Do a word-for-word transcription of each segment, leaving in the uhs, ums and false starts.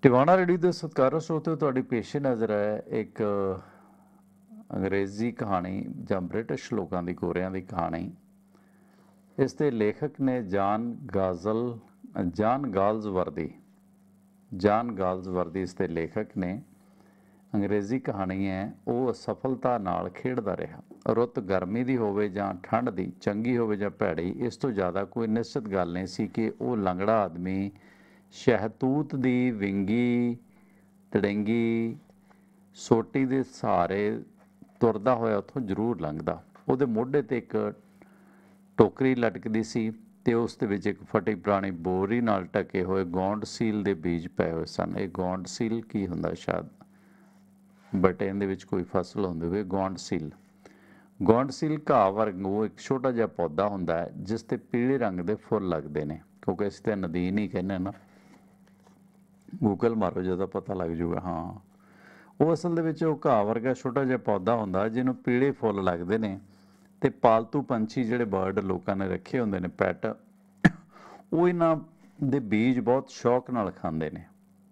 Tiwana radio ਦੇ ਸਤਿਕਾਰਯੋਗ ਸਰੋਤਿਓ, ਤੁਹਾਡੀ ਪੇਸ਼ੇ ਨਜ਼ਰ ਹੈ ਇੱਕ ਅੰਗਰੇਜ਼ੀ ਕਹਾਣੀ ਜਾਂ ਬ੍ਰਿਟਿਸ਼ ਲੋਕਾਂ ਦੀ ਗੋਰਿਆਂ ਦੀ ਕਹਾਣੀ। ਇਸ ਦੇ ਲੇਖਕ ਨੇ ਜਾਨ ਗਾਜ਼ਲ ਜਾਨ ਗਾਲਜ਼ਵਰਦੀ ਜਾਨ ਗਾਲਜ਼ਵਰਦੀ ਇਸ ਦੇ ਲੇਖਕ ਨੇ। ਅੰਗਰੇਜ਼ੀ ਕਹਾਣੀ ਹੈ। ਉਹ ਅਸਫਲਤਾ ਨਾਲ ਖੇਡਦਾ ਰਿਹਾ। ਰੁੱਤ ਗਰਮੀ ਦੀ ਹੋਵੇ ਜਾਂ ਠੰਡ ਦੀ, ਚੰਗੀ ਹੋਵੇ ਜਾਂ ਭੈੜੀ, ਇਸ ਤੋਂ ਜ਼ਿਆਦਾ ਕੋਈ ਨਿਸ਼ਚਿਤ ਗੱਲ ਨਹੀਂ ਸੀ ਕਿ ਉਹ ਲੰਗੜਾ ਆਦਮੀ ਸ਼ਹਿਤੂਤ ਦੀ ਵਿੰਗੀ ਤੜਿੰਗੀ ਸੋਟੀ ਦੇ ਸਹਾਰੇ ਤੁਰਦਾ ਹੋਇਆ ਉੱਥੋਂ ਜ਼ਰੂਰ ਲੰਘਦਾ। ਉਹਦੇ ਮੋਢੇ 'ਤੇ ਇੱਕ ਟੋਕਰੀ ਲਟਕਦੀ ਸੀ ਅਤੇ ਉਸ ਦੇ ਵਿੱਚ ਇੱਕ ਫਟੀ ਪੁਰਾਣੀ ਬੋਰੀ ਨਾਲ ਢਕੇ ਹੋਏ ਗੌਂਡ ਸੀਲ ਦੇ ਬੀਜ ਪਏ ਹੋਏ ਸਨ। ਇਹ ਗੌਂਡ ਸੀਲ ਕੀ ਹੁੰਦਾ? ਸ਼ਾਇਦ ਬਟੇਨ ਦੇ ਵਿੱਚ ਕੋਈ ਫਸਲ ਹੁੰਦੀ ਹੋਵੇ। ਗੌਂਡ ਸੀਲ ਗੌਂਡ ਸੀਲ ਘਾਹ ਵਰਗੂ ਇੱਕ ਛੋਟਾ ਜਿਹਾ ਪੌਦਾ ਹੁੰਦਾ ਹੈ ਜਿਸ 'ਤੇ ਪੀਲੇ ਰੰਗ ਦੇ ਫੁੱਲ ਲੱਗਦੇ ਨੇ, ਕਿਉਂਕਿ ਅਸੀਂ ਤਾਂ ਨਦੀਨ ਹੀ ਕਹਿੰਦੇ ਨਾ। ਗੂਗਲ ਮਾਰੋ ਜਦੋਂ ਪਤਾ ਲੱਗ ਜੂਗਾ। ਹਾਂ, ਉਹ ਅਸਲ ਦੇ ਵਿੱਚ ਉਹ ਘਾਹ ਵਰਗਾ ਛੋਟਾ ਜਿਹਾ ਪੌਦਾ ਹੁੰਦਾ ਜਿਹਨੂੰ ਪੀਲੇ ਫੁੱਲ ਲੱਗਦੇ ਨੇ, ਅਤੇ ਪਾਲਤੂ ਪੰਛੀ ਜਿਹੜੇ ਬਰਡ ਲੋਕਾਂ ਨੇ ਰੱਖੇ ਹੁੰਦੇ ਨੇ ਪੈਟ, ਉਹ ਇਹਨਾਂ ਦੇ ਬੀਜ ਬਹੁਤ ਸ਼ੌਕ ਨਾਲ ਖਾਂਦੇ ਨੇ।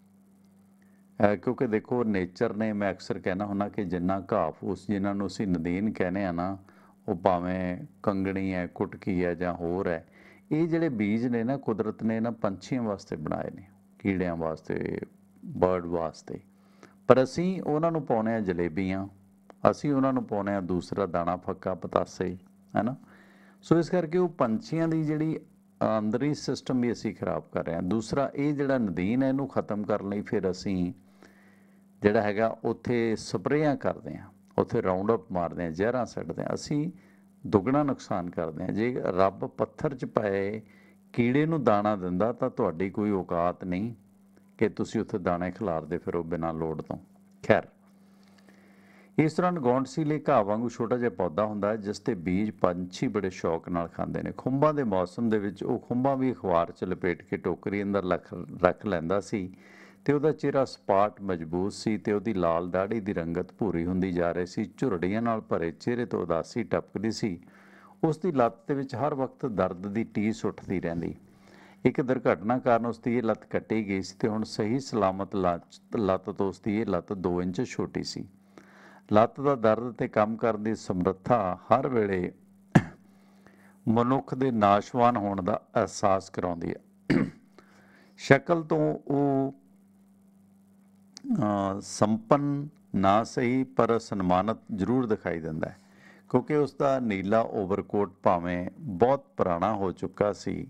ਕਿਉਂਕਿ ਦੇਖੋ ਨੇਚਰ ਨੇ, ਮੈਂ ਅਕਸਰ ਕਹਿਣਾ ਹੁੰਦਾ ਕਿ ਜਿੰਨਾ ਘਾਹ ਫੂਸ ਜਿਹਨਾਂ ਨੂੰ ਅਸੀਂ ਨਦੀਨ ਕਹਿੰਦੇ ਆ ਨਾ, ਉਹ ਭਾਵੇਂ ਕੰਗਣੀ ਹੈ, ਕੁਟਕੀ ਹੈ ਜਾਂ ਹੋਰ ਹੈ, ਇਹ ਜਿਹੜੇ ਬੀਜ ਨੇ ਨਾ ਕੁਦਰਤ ਨੇ ਇਹਨਾਂ ਪੰਛੀਆਂ ਵਾਸਤੇ ਬਣਾਏ ਨੇ, ਕੀੜਿਆਂ ਵਾਸਤੇ, ਬਰਡ ਵਾਸਤੇ। ਪਰ ਅਸੀਂ ਉਹਨਾਂ ਨੂੰ ਪਾਉਂਦੇ ਹਾਂ ਜਲੇਬੀਆਂ, ਅਸੀਂ ਉਹਨਾਂ ਨੂੰ ਪਾਉਂਦੇ ਹਾਂ ਦੂਸਰਾ ਦਾਣਾ ਫੱਕਾ ਪਤਾਸੇ, ਹੈ ਨਾ। ਸੋ ਇਸ ਕਰਕੇ ਉਹ ਪੰਛੀਆਂ ਦੀ ਜਿਹੜੀ ਅੰਦਰੀ ਸਿਸਟਮ ਵੀ ਅਸੀਂ ਖਰਾਬ ਕਰ ਰਹੇ ਹਾਂ। ਦੂਸਰਾ ਇਹ ਜਿਹੜਾ ਨਦੀਨ ਹੈ ਇਹਨੂੰ ਖ਼ਤਮ ਕਰਨ ਲਈ ਫਿਰ ਅਸੀਂ ਜਿਹੜਾ ਹੈਗਾ ਉੱਥੇ ਸਪਰੇਆਂ ਕਰਦੇ ਹਾਂ, ਉੱਥੇ ਰਾਊਂਡ ਅਪ ਮਾਰਦੇ ਹਾਂ, ਜ਼ਹਿਰਾਂ ਸੁੱਟਦੇ ਹਾਂ। ਅਸੀਂ ਦੁੱਗਣਾ ਨੁਕਸਾਨ ਕਰਦੇ ਹਾਂ। ਜੇ ਰੱਬ ਪੱਥਰ 'ਚ ਪਏ ਕੀੜੇ ਨੂੰ ਦਾਣਾ ਦਿੰਦਾ ਤਾਂ ਤੁਹਾਡੀ ਕੋਈ ਔਕਾਤ ਨਹੀਂ ਕਿ ਤੁਸੀਂ ਉੱਥੇ ਦਾਣੇ ਖਿਲਾਰਦੇ ਫਿਰੋ ਬਿਨਾਂ ਲੋੜ ਤੋਂ। ਖੈਰ, ਇਸ ਦੌਰਾਨ ਗੌਂਡ ਸੀਲ ਇੱਕ ਘਾਹ ਵਾਂਗੂ ਛੋਟਾ ਜਿਹਾ ਪੌਦਾ ਹੁੰਦਾ ਜਿਸ ਦੇ ਬੀਜ ਪੰਛੀ ਬੜੇ ਸ਼ੌਕ ਨਾਲ ਖਾਂਦੇ ਨੇ। ਖੁੰਬਾਂ ਦੇ ਮੌਸਮ ਦੇ ਵਿੱਚ ਉਹ ਖੁੰਬਾਂ ਵੀ ਅਖਬਾਰ 'ਚ ਲਪੇਟ ਕੇ ਟੋਕਰੀ ਅੰਦਰ ਰੱਖ ਰੱਖ ਲੈਂਦਾ ਸੀ, ਅਤੇ ਉਹਦਾ ਚਿਹਰਾ ਸਪਾਟ ਮਜ਼ਬੂਤ ਸੀ ਅਤੇ ਉਹਦੀ ਲਾਲ ਦਾੜੀ ਦੀ ਰੰਗਤ ਭੂਰੀ ਹੁੰਦੀ ਜਾ ਰਹੀ ਸੀ। ਝੁਰੜੀਆਂ ਨਾਲ ਭਰੇ ਚਿਹਰੇ ਤੋਂ ਉਦਾਸੀ ਟਪਕਦੀ ਸੀ। ਉਸ ਦੀ ਲੱਤ ਦੇ ਵਿੱਚ ਹਰ ਵਕਤ ਦਰਦ ਦੀ ਟੀਸ ਉੱਠਦੀ ਰਹਿੰਦੀ। ਇੱਕ ਦੁਰਘਟਨਾ ਕਾਰਨ ਉਸ ਦੀ ਇਹ ਲੱਤ ਕੱਟੀ ਗਈ ਸੀ ਅਤੇ ਹੁਣ ਸਹੀ ਸਲਾਮਤ ਲੱਤ ਤੋਂ ਉਸ ਦੀ ਇਹ ਲੱਤ ਦੋ ਇੰਚ ਛੋਟੀ ਸੀ। ਲੱਤ ਦਾ ਦਰਦ ਤੇ ਕੰਮ ਕਰਨ ਦੀ ਸਮਰੱਥਾ ਹਰ ਵੇਲੇ ਮਨੁੱਖ ਦੇ ਨਾਸ਼ਵਾਨ ਹੋਣ ਦਾ ਅਹਿਸਾਸ ਕਰਾਉਂਦੀ ਹੈ। ਸ਼ਕਲ ਤੋਂ ਉਹ ਸੰਪੰਨ ਨਾ ਸਹੀ ਪਰ ਸਨਮਾਨਿਤ ਜ਼ਰੂਰ ਦਿਖਾਈ ਦਿੰਦਾ ਹੈ, ਕਿਉਂਕਿ ਉਸ ਦਾ ਨੀਲਾ ਓਵਰਕੋਟ ਭਾਵੇਂ ਬਹੁਤ ਪੁਰਾਣਾ ਹੋ ਚੁੱਕਾ ਸੀ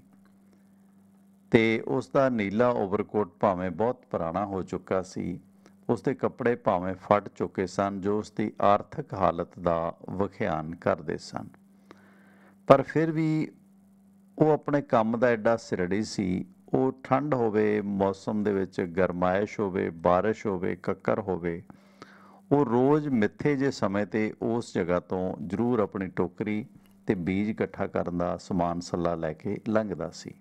ਅਤੇ ਉਸ ਦਾ ਨੀਲਾ ਓਵਰਕੋਟ ਭਾਵੇਂ ਬਹੁਤ ਪੁਰਾਣਾ ਹੋ ਚੁੱਕਾ ਸੀ ਉਸ ਦੇ ਕੱਪੜੇ ਭਾਵੇਂ ਫਟ ਚੁੱਕੇ ਸਨ, ਜੋ ਉਸ ਦੀ ਆਰਥਿਕ ਹਾਲਤ ਦਾ ਵਿਖਿਆਨ ਕਰਦੇ ਸਨ, ਪਰ ਫਿਰ ਵੀ ਉਹ ਆਪਣੇ ਕੰਮ ਦਾ ਐਡਾ ਸਿਰੜੀ ਸੀ। ਉਹ ਠੰਡ ਹੋਵੇ, ਮੌਸਮ ਦੇ ਵਿੱਚ ਗਰਮਾਇਸ਼ ਹੋਵੇ, ਬਾਰਿਸ਼ ਹੋਵੇ, ਕੱਕਰ ਹੋਵੇ, ਉਹ ਰੋਜ਼ ਮਿੱਥੇ ਜਿਹੇ ਸਮੇਂ 'ਤੇ ਉਸ ਜਗ੍ਹਾ ਤੋਂ ਜ਼ਰੂਰ ਆਪਣੀ ਟੋਕਰੀ ਅਤੇ ਬੀਜ ਇਕੱਠਾ ਕਰਨ ਦਾ ਸਮਾਨ ਸੱਲਾ ਲੈ ਕੇ ਲੰਘਦਾ ਸੀ।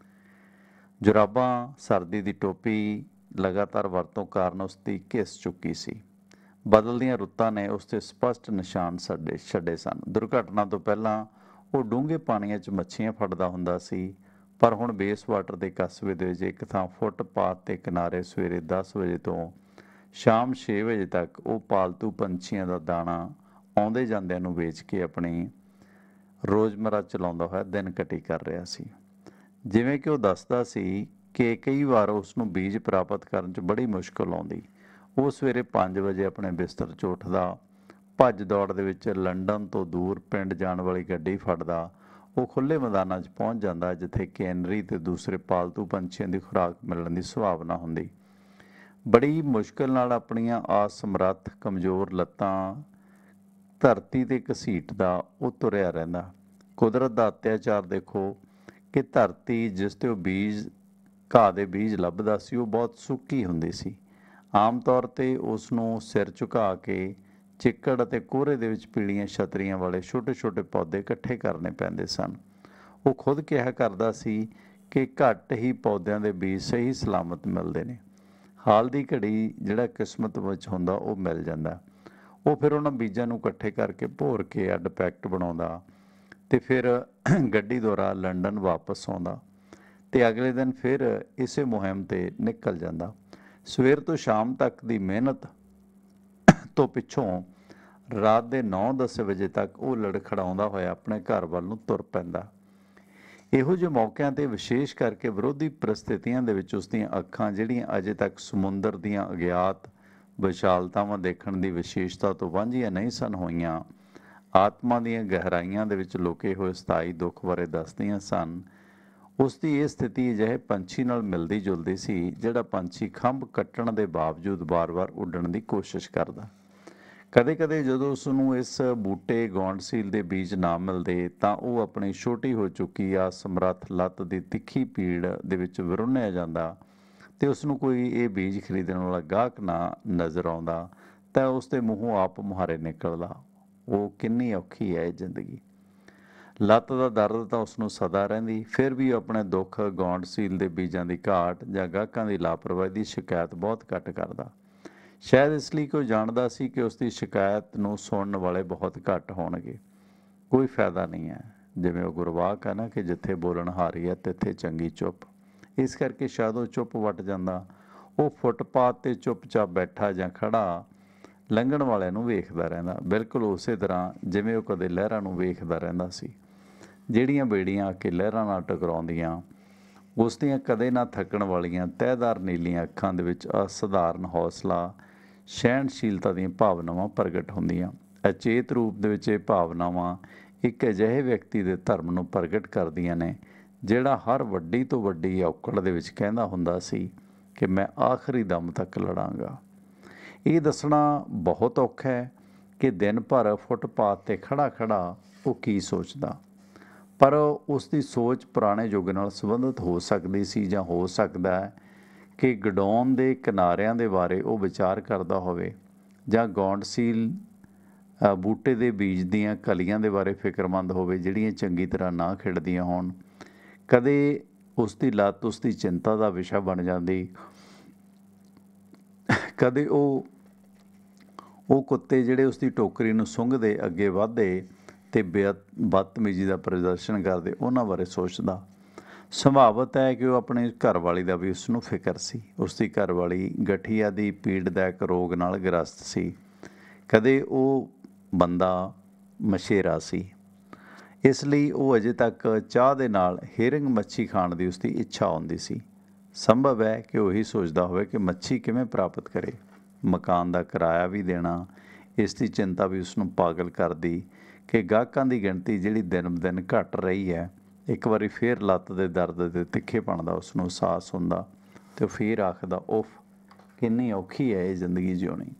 ਜੁਰਾਬਾਂ, ਸਰਦੀ ਦੀ ਟੋਪੀ ਲਗਾਤਾਰ ਵਰਤੋਂ ਕਾਰਨ ਉਸ ਦੀ ਘਿਸ ਚੁੱਕੀ ਸੀ। ਬਦਲਦੀਆਂ ਰੁੱਤਾਂ ਨੇ ਉਸ 'ਤੇ ਸਪਸ਼ਟ ਨਿਸ਼ਾਨ ਛੱਡੇ ਛੱਡੇ ਸਨ। ਦੁਰਘਟਨਾ ਤੋਂ ਪਹਿਲਾਂ ਉਹ ਡੂੰਘੇ ਪਾਣੀਆਂ 'ਚ ਮੱਛੀਆਂ ਫੜਦਾ ਹੁੰਦਾ ਸੀ, ਪਰ ਹੁਣ ਬੇਸ ਵਾਟਰ ਦੇ ਕਸਬੇ ਦੇ ਵਿੱਚ ਇੱਕ ਥਾਂ ਫੁੱਟਪਾਥ ਦੇ ਕਿਨਾਰੇ ਸਵੇਰੇ ਦਸ ਵਜੇ ਤੋਂ ਸ਼ਾਮ ਛੇ ਵਜੇ ਤੱਕ ਉਹ ਪਾਲਤੂ ਪੰਛੀਆਂ ਦਾ ਦਾਣਾ ਆਉਂਦੇ ਜਾਂਦਿਆਂ ਨੂੰ ਵੇਚ ਕੇ ਆਪਣੀ ਰੋਜ਼ਮਰਾ ਚਲਾਉਂਦਾ ਹੋਇਆ ਦਿਨ ਕਟੀ ਕਰ ਰਿਹਾ ਸੀ। ਜਿਵੇਂ ਕਿ ਉਹ ਦੱਸਦਾ ਸੀ ਕਿ ਕਈ ਵਾਰ ਉਸ ਨੂੰ ਬੀਜ ਪ੍ਰਾਪਤ ਕਰਨ 'ਚ ਬੜੀ ਮੁਸ਼ਕਲ ਆਉਂਦੀ। ਉਹ ਸਵੇਰੇ ਪੰਜ ਵਜੇ ਆਪਣੇ ਬਿਸਤਰ 'ਚ ਉੱਠਦਾ, ਭੱਜ ਦੌੜ ਦੇ ਵਿੱਚ ਲੰਡਨ ਤੋਂ ਦੂਰ ਪਿੰਡ ਜਾਣ ਵਾਲੀ ਗੱਡੀ ਫੜਦਾ। ਉਹ ਖੁੱਲ੍ਹੇ ਮੈਦਾਨਾਂ 'ਚ ਪਹੁੰਚ ਜਾਂਦਾ ਜਿੱਥੇ ਕੈਨਰੀ ਅਤੇ ਦੂਸਰੇ ਪਾਲਤੂ ਪੰਛੀਆਂ ਦੀ ਖੁਰਾਕ ਮਿਲਣ ਦੀ ਸੰਭਾਵਨਾ ਹੁੰਦੀ। ਬੜੀ ਮੁਸ਼ਕਿਲ ਨਾਲ ਆਪਣੀਆਂ ਅਸਮਰੱਥ ਕਮਜ਼ੋਰ ਲੱਤਾਂ ਧਰਤੀ 'ਤੇ ਘਸੀਟਦਾ ਉਹ ਤੁਰਿਆ ਰਹਿੰਦਾ। ਕੁਦਰਤ ਦਾ ਅਤਿਆਚਾਰ ਦੇਖੋ ਕਿ ਧਰਤੀ ਜਿਸ 'ਤੇ ਉਹ ਬੀਜ ਘਾਹ ਦੇ ਬੀਜ ਲੱਭਦਾ ਸੀ ਉਹ ਬਹੁਤ ਸੁੱਕੀ ਹੁੰਦੀ ਸੀ। ਆਮ ਤੌਰ 'ਤੇ ਉਸ ਨੂੰ ਸਿਰ ਝੁਕਾ ਕੇ ਚਿੱਕੜ ਅਤੇ ਕੋਹਰੇ ਦੇ ਵਿੱਚ ਪੀਲੀਆਂ ਛਤਰੀਆਂ ਵਾਲੇ ਛੋਟੇ ਛੋਟੇ ਪੌਦੇ ਇਕੱਠੇ ਕਰਨੇ ਪੈਂਦੇ ਸਨ। ਉਹ ਖੁਦ ਕਿਹਾ ਕਰਦਾ ਸੀ ਕਿ ਘੱਟ ਹੀ ਪੌਦਿਆਂ ਦੇ ਬੀਜ ਸਹੀ ਸਲਾਮਤ ਮਿਲਦੇ ਨੇ। ਹਾਲ ਦੀ ਘੜੀ ਜਿਹੜਾ ਕਿਸਮਤ ਵਿੱਚ ਹੁੰਦਾ ਉਹ ਮਿਲ ਜਾਂਦਾ। ਉਹ ਫਿਰ ਉਹਨਾਂ ਬੀਜਾਂ ਨੂੰ ਇਕੱਠੇ ਕਰਕੇ ਭੋਰ ਕੇ ਅੱਡ ਪੈਕਟ ਬਣਾਉਂਦਾ ਅਤੇ ਫਿਰ ਗੱਡੀ ਦੁਆਰਾ ਲੰਡਨ ਵਾਪਸ ਆਉਂਦਾ ਅਤੇ ਅਗਲੇ ਦਿਨ ਫਿਰ ਇਸੇ ਮੁਹਿੰਮ 'ਤੇ ਨਿਕਲ ਜਾਂਦਾ। ਸਵੇਰ ਤੋਂ ਸ਼ਾਮ ਤੱਕ ਦੀ ਮਿਹਨਤ ਤੋਂ ਪਿੱਛੋਂ ਰਾਤ ਦੇ ਨੌ ਦਸ ਵਜੇ ਤੱਕ ਉਹ ਲੜਖੜਾਉਂਦਾ ਹੋਇਆ ਆਪਣੇ ਘਰ ਵੱਲ ਨੂੰ ਤੁਰ ਪੈਂਦਾ। ਇਹੋ ਜਿਹੇ ਮੌਕਿਆਂ ਤੇ ਵਿਸ਼ੇਸ਼ ਕਰਕੇ ਵਿਰੋਧੀ ਪਰਿਸਥਿਤੀਆਂ ਦੇ ਵਿੱਚ ਉਸਦੀਆਂ ਅੱਖਾਂ, ਜਿਹੜੀਆਂ ਅਜੇ ਤੱਕ ਸਮੁੰਦਰ ਦੀਆਂ ਅਗਿਆਤ ਵਿਸ਼ਾਲਤਾਵਾਂ ਦੇਖਣ ਦੀ ਵਿਸ਼ੇਸ਼ਤਾ ਤੋਂ ਵਾਂਝੀਆਂ ਨਹੀਂ ਸਨ ਹੋਈਆਂ, ਆਤਮਾ ਦੀਆਂ ਗਹਿਰਾਈਆਂ ਦੇ ਵਿੱਚ ਲੁਕੇ ਹੋਏ ਸਥਾਈ ਦੁੱਖ ਬਾਰੇ ਦੱਸਦੀਆਂ ਸਨ। ਉਸ ਦੀ ਇਹ ਸਥਿਤੀ ਅਜਿਹੇ ਪੰਛੀ ਨਾਲ ਮਿਲਦੀ ਜੁਲਦੀ ਸੀ ਜਿਹੜਾ ਪੰਛੀ ਖੰਭ ਕੱਟਣ ਦੇ ਬਾਵਜੂਦ ਵਾਰ-ਵਾਰ ਉੱਡਣ ਦੀ ਕੋਸ਼ਿਸ਼ ਕਰਦਾ। ਕਦੇ ਕਦੇ ਜਦੋਂ ਉਸ ਨੂੰ ਇਸ ਬੂਟੇ ਗੌਂਡਸੀਲ ਦੇ ਬੀਜ ਨਾ ਮਿਲਦੇ ਤਾਂ ਉਹ ਆਪਣੀ ਛੋਟੀ ਹੋ ਚੁੱਕੀ ਆ ਸਮਰੱਥ ਲੱਤ ਦੀ ਤਿੱਖੀ ਪੀੜ ਦੇ ਵਿੱਚ ਵਿਰੁੰਨਿਆ ਜਾਂਦਾ ਤੇ ਉਸ ਨੂੰ ਕੋਈ ਇਹ ਬੀਜ ਖਰੀਦਣ ਵਾਲਾ ਗਾਹਕ ਨਾ ਨਜ਼ਰ ਆਉਂਦਾ ਤਾਂ ਉਸ ਦੇ ਮੂੰਹੋਂ ਆਪ ਮੁਹਾਰੇ ਨਿਕਲਦਾ, ਉਹ ਕਿੰਨੀ ਔਖੀ ਹੈ ਇਹ ਜ਼ਿੰਦਗੀ। ਲੱਤ ਦਾ ਦਰਦ ਤਾਂ ਉਸ ਨੂੰ ਸਦਾ ਰਹਿੰਦੀ, ਫਿਰ ਵੀ ਉਹ ਆਪਣੇ ਦੁੱਖ ਗੌਂਡਸੀਲ ਦੇ ਬੀਜਾਂ ਦੀ ਘਾਟ ਜਾਂ ਗਾਹਕਾਂ ਦੀ ਲਾਪਰਵਾਹੀ ਦੀ ਸ਼ਿਕਾਇਤ ਬਹੁਤ ਘੱਟ ਕਰਦਾ। ਸ਼ਾਇਦ ਇਸ ਲਈ ਕਿ ਉਹ ਜਾਣਦਾ ਸੀ ਕਿ ਉਸ ਦੀ ਸ਼ਿਕਾਇਤ ਨੂੰ ਸੁਣਨ ਵਾਲੇ ਬਹੁਤ ਘੱਟ ਹੋਣਗੇ, ਕੋਈ ਫਾਇਦਾ ਨਹੀਂ ਹੈ। ਜਿਵੇਂ ਉਹ ਗੁਰਵਾਕ ਹੈ ਨਾ ਕਿ ਜਿੱਥੇ ਬੋਲਣ ਹਾਰੀ ਹੈ ਤਿੱਥੇ ਚੰਗੀ ਚੁੱਪ। ਇਸ ਕਰਕੇ ਸ਼ਾਇਦ ਉਹ ਚੁੱਪ ਵੱਟ ਜਾਂਦਾ। ਉਹ ਫੁੱਟਪਾਥ 'ਤੇ ਚੁੱਪਚਾਪ ਬੈਠਾ ਜਾਂ ਖੜ੍ਹਾ ਲੰਘਣ ਵਾਲਿਆਂ ਨੂੰ ਵੇਖਦਾ ਰਹਿੰਦਾ, ਬਿਲਕੁਲ ਉਸੇ ਤਰ੍ਹਾਂ ਜਿਵੇਂ ਉਹ ਕਦੇ ਲਹਿਰਾਂ ਨੂੰ ਵੇਖਦਾ ਰਹਿੰਦਾ ਸੀ, ਜਿਹੜੀਆਂ ਬੇੜੀਆਂ ਆ ਕੇ ਲਹਿਰਾਂ ਨਾਲ ਟਕਰਾਉਂਦੀਆਂ। ਉਸ ਦੀਆਂ ਕਦੇ ਨਾ ਥੱਕਣ ਵਾਲੀਆਂ ਤਹਿਦਾਰ ਨੀਲੀਆਂ ਅੱਖਾਂ ਦੇ ਵਿੱਚ ਅਸਧਾਰਨ ਹੌਸਲਾ, ਸਹਿਣਸ਼ੀਲਤਾ ਦੀਆਂ ਭਾਵਨਾਵਾਂ ਪ੍ਰਗਟ ਹੁੰਦੀਆਂ। ਅਚੇਤ ਰੂਪ ਦੇ ਵਿੱਚ ਇਹ ਭਾਵਨਾਵਾਂ ਇੱਕ ਅਜਿਹੇ ਵਿਅਕਤੀ ਦੇ ਧਰਮ ਨੂੰ ਪ੍ਰਗਟ ਕਰਦੀਆਂ ਨੇ ਜਿਹੜਾ ਹਰ ਵੱਡੀ ਤੋਂ ਵੱਡੀ ਔਕੜ ਦੇ ਵਿੱਚ ਕਹਿੰਦਾ ਹੁੰਦਾ ਸੀ ਕਿ ਮੈਂ ਆਖਰੀ ਦਮ ਤੱਕ ਲੜਾਂਗਾ। ਇਹ ਦੱਸਣਾ ਬਹੁਤ ਔਖਾ ਹੈ ਕਿ ਦਿਨ ਭਰ ਫੁੱਟਪਾਥ 'ਤੇ ਖੜ੍ਹਾ ਖੜ੍ਹਾ ਉਹ ਕੀ ਸੋਚਦਾ, ਪਰ ਉਸ ਦੀ ਸੋਚ ਪੁਰਾਣੇ ਯੁੱਗ ਨਾਲ ਸੰਬੰਧਿਤ ਹੋ ਸਕਦੀ ਸੀ ਜਾਂ ਹੋ ਸਕਦਾ ਹੈ ਕਿ ਗਡੌਨ ਦੇ ਕਿਨਾਰਿਆਂ ਦੇ ਬਾਰੇ ਉਹ ਵਿਚਾਰ ਕਰਦਾ ਹੋਵੇ ਜਾਂ ਗੌਂਡਸੀਲ ਬੂਟੇ ਦੇ ਬੀਜ ਦੀਆਂ ਕਲੀਆਂ ਦੇ ਬਾਰੇ ਫਿਕਰਮੰਦ ਹੋਵੇ ਜਿਹੜੀਆਂ ਚੰਗੀ ਤਰ੍ਹਾਂ ਨਾ ਖਿੜਦੀਆਂ ਹੋਣ। ਕਦੇ ਉਸ ਦੀ ਲੱਤ ਉਸ ਦੀ ਚਿੰਤਾ ਦਾ ਵਿਸ਼ਾ ਬਣ ਜਾਂਦੀ, ਕਦੇ ਉਹ ਉਹ ਕੁੱਤੇ ਜਿਹੜੇ ਉਸ ਦੀ ਟੋਕਰੀ ਨੂੰ ਸੁੰਘਦੇ ਅੱਗੇ ਵਧਦੇ ਅਤੇ ਬੇਅਤ ਬਦਤਮੀਜ਼ੀ ਦਾ ਪ੍ਰਦਰਸ਼ਨ ਕਰਦੇ ਉਹਨਾਂ ਬਾਰੇ ਸੋਚਦਾ। ਸੰਭਾਵਤ ਹੈ ਕਿ ਉਹ ਆਪਣੀ ਘਰਵਾਲੀ ਦਾ ਵੀ ਉਸ ਨੂੰ ਫਿਕਰ ਸੀ। ਉਸ ਦੀ ਘਰਵਾਲੀ ਗਠੀਆ ਦੀ ਪੀੜਦਾਇਕ ਰੋਗ ਨਾਲ ਗ੍ਰਸਤ ਸੀ। ਕਦੇ ਉਹ ਬੰਦਾ ਮਛੇਰਾ ਸੀ, ਇਸ ਲਈ ਉਹ ਅਜੇ ਤੱਕ ਚਾਹ ਦੇ ਨਾਲ ਹੇਰਿੰਗ ਮੱਛੀ ਖਾਣ ਦੀ ਉਸਦੀ ਇੱਛਾ ਹੁੰਦੀ ਸੀ। ਸੰਭਵ ਹੈ ਕਿ ਉਹ ਇਹੀ ਸੋਚਦਾ ਹੋਵੇ ਕਿ ਮੱਛੀ ਕਿਵੇਂ ਪ੍ਰਾਪਤ ਕਰੇ। ਮਕਾਨ ਦਾ ਕਿਰਾਇਆ ਵੀ ਦੇਣਾ, ਇਸ ਦੀ ਚਿੰਤਾ ਵੀ ਉਸਨੂੰ ਪਾਗਲ ਕਰਦੀ ਕਿ ਗਾਹਕਾਂ ਦੀ ਗਿਣਤੀ ਜਿਹੜੀ ਦਿਨ ਬ ਦਿਨ ਘਟ ਰਹੀ ਹੈ। ਇੱਕ ਵਾਰੀ ਫੇਰ ਲੱਤ ਦੇ ਦਰਦ ਦੇ ਤਿੱਖੇਪਣ ਦਾ ਉਸਨੂੰ ਅਹਿਸਾਸ ਹੁੰਦਾ ਅਤੇ ਉਹ ਫੇਰ ਆਖਦਾ, ਉਫ ਕਿੰਨੀ ਔਖੀ ਹੈ ਇਹ ਜ਼ਿੰਦਗੀ ਜਿਉਣੀ।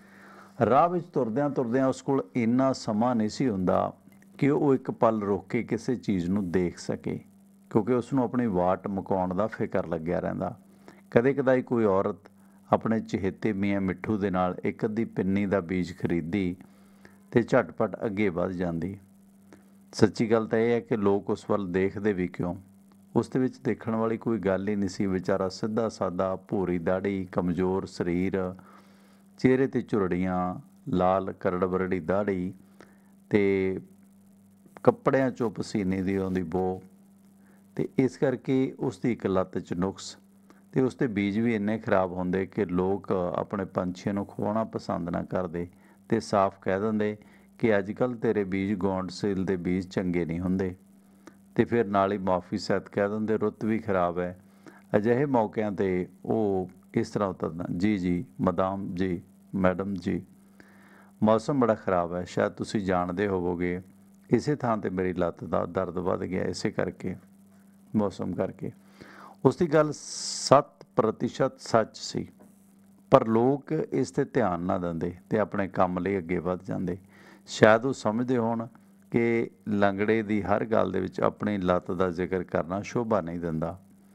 ਰਾਹ ਵਿੱਚ ਤੁਰਦਿਆਂ ਤੁਰਦਿਆਂ ਉਸ ਕੋਲ ਇੰਨਾ ਸਮਾਂ ਨਹੀਂ ਸੀ ਹੁੰਦਾ ਕਿ ਉਹ ਇੱਕ ਪਲ ਰੁਕ ਕੇ ਕਿਸੇ ਚੀਜ਼ ਨੂੰ ਦੇਖ ਸਕੇ, ਕਿਉਂਕਿ ਉਸ ਨੂੰ ਆਪਣੀ ਵਾਟ ਮੁਕਾਉਣ ਦਾ ਫਿਕਰ ਲੱਗਿਆ ਰਹਿੰਦਾ। ਕਦੇ ਕਦਾਈ ਕੋਈ ਔਰਤ ਆਪਣੇ ਚਹੇਤੇ ਮੀਆਂ ਮਿੱਠੂ ਦੇ ਨਾਲ ਇੱਕ ਅੱਧੀ ਪਿੰਨੀ ਦਾ ਬੀਜ ਖਰੀਦੀ ਅਤੇ ਝਟਪਟ ਅੱਗੇ ਵੱਧ ਜਾਂਦੀ। ਸੱਚੀ ਗੱਲ ਤਾਂ ਇਹ ਹੈ ਕਿ ਲੋਕ ਉਸ ਵੱਲ ਦੇਖਦੇ ਵੀ ਕਿਉਂ, ਉਸ ਦੇ ਵਿੱਚ ਦੇਖਣ ਵਾਲੀ ਕੋਈ ਗੱਲ ਹੀ ਨਹੀਂ ਸੀ। ਵਿਚਾਰਾ ਸਿੱਧਾ ਸਾਦਾ, ਭੂਰੀ ਦਾੜ੍ਹੀ, ਕਮਜ਼ੋਰ ਸਰੀਰ, ਚਿਹਰੇ 'ਤੇ ਝੁਰੜੀਆਂ, ਲਾਲ ਕਰੜ ਬਰੜੀ ਦਾੜ੍ਹੀ ਅਤੇ ਕੱਪੜਿਆਂ 'ਚੋਂ ਪਸੀਨੇ ਦੀ ਆਉਂਦੀ ਬੋ, ਅਤੇ ਇਸ ਕਰਕੇ ਉਸ ਦੀ ਇੱਕ ਲੱਤ 'ਚ ਨੁਕਸ ਅਤੇ ਉਸ ਦੇ ਬੀਜ ਵੀ ਇੰਨੇ ਖਰਾਬ ਹੁੰਦੇ ਕਿ ਲੋਕ ਆਪਣੇ ਪੰਛੀਆਂ ਨੂੰ ਖਵਾਉਣਾ ਪਸੰਦ ਨਾ ਕਰਦੇ ਅਤੇ ਸਾਫ਼ ਕਹਿ ਦਿੰਦੇ ਕਿ ਅੱਜ ਕੱਲ੍ਹ ਤੇਰੇ ਬੀਜ ਗੌਂਡਸੀਲ ਦੇ ਬੀਜ ਚੰਗੇ ਨਹੀਂ ਹੁੰਦੇ, ਅਤੇ ਫਿਰ ਨਾਲ ਹੀ ਮੁਆਫੀ ਸਹਿਤ ਕਹਿ ਦਿੰਦੇ ਰੁੱਤ ਵੀ ਖਰਾਬ ਹੈ। ਅਜਿਹੇ ਮੌਕਿਆਂ 'ਤੇ ਉਹ ਇਸ ਤਰ੍ਹਾਂ ਉਤਰਦਾ, ਜੀ ਜੀ ਮਦਾਮ ਜੀ, ਮੈਡਮ ਜੀ, ਮੌਸਮ ਬੜਾ ਖਰਾਬ ਹੈ, ਸ਼ਾਇਦ ਤੁਸੀਂ ਜਾਣਦੇ ਹੋਵੋਗੇ ਇਸੇ ਥਾਂ 'ਤੇ ਮੇਰੀ ਲੱਤ ਦਾ ਦਰਦ ਵੱਧ ਗਿਆ ਇਸੇ ਕਰਕੇ, ਮੌਸਮ ਕਰਕੇ। ਉਸ ਦੀ ਗੱਲ ਸੱਤ ਪ੍ਰਤੀਸ਼ਤ ਸੱਚ ਸੀ, ਪਰ ਲੋਕ ਇਸ 'ਤੇ ਧਿਆਨ ਨਾ ਦਿੰਦੇ ਅਤੇ ਆਪਣੇ ਕੰਮ ਲਈ ਅੱਗੇ ਵੱਧ ਜਾਂਦੇ। ਸ਼ਾਇਦ ਉਹ ਸਮਝਦੇ ਹੋਣ ਕਿ ਲੰਗੜੇ ਦੀ ਹਰ ਗੱਲ ਦੇ ਵਿੱਚ ਆਪਣੀ ਲੱਤ ਦਾ ਜ਼ਿਕਰ ਕਰਨਾ ਸ਼ੋਭਾ ਨਹੀਂ ਦਿੰਦਾ,